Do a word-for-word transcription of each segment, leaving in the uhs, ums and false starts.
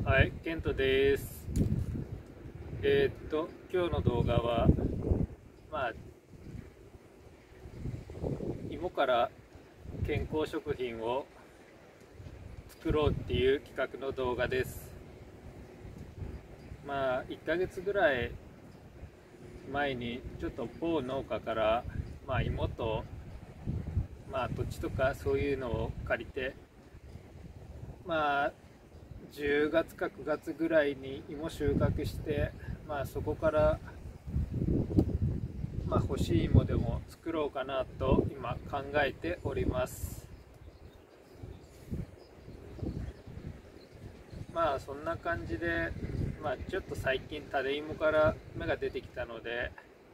はい、ケントです。えーっと、今日の動画は、まあ、芋から健康食品を作ろうっていう企画の動画です。まあ、いっかげつぐらい前に、ちょっと某農家から、まあ、芋と、まあ、土地とかそういうのを借りて、まあ、じゅうがつかくがつぐらいに芋収穫して、まあ、そこからまあ、欲しい芋でも作ろうかなと今考えております。まあそんな感じで、まあ、ちょっと最近種芋から芽が出てきたので、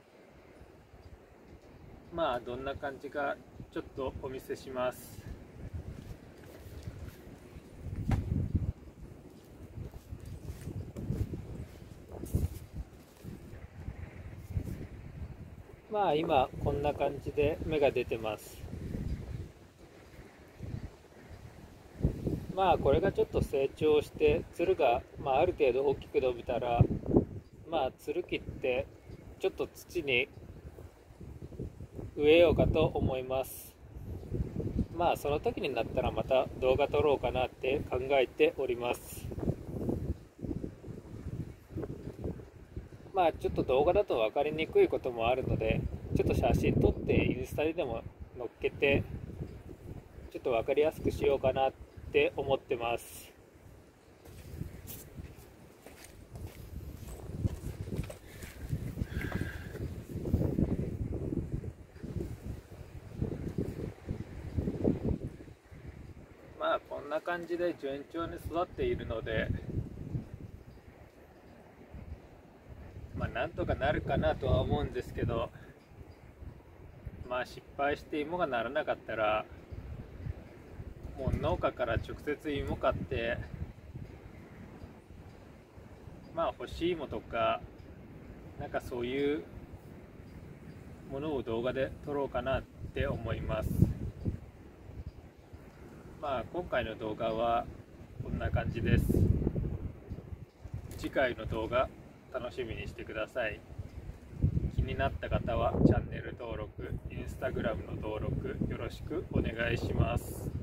まあどんな感じかちょっとお見せします。まあ今こんな感じで芽が出てます。まあこれがちょっと成長してつるが、まあ、ある程度大きく伸びたら、まあつる切ってちょっと土に植えようかと思います。まあその時になったらまた動画撮ろうかなって考えております。まあちょっと動画だと分かりにくいこともあるので、ちょっと写真撮ってインスタにでも載っけてちょっと分かりやすくしようかなって思ってます。まあこんな感じで順調に育っているので、まあなんとかなるかなとは思うんですけど、まあ失敗して芋がならなかったらもう農家から直接芋買って、まあ欲しい芋とかなんかそういうものを動画で撮ろうかなって思います。まあ今回の動画はこんな感じです。次回の動画楽しみにしてください。気になった方はチャンネル登録、インスタグラムの登録よろしくお願いします。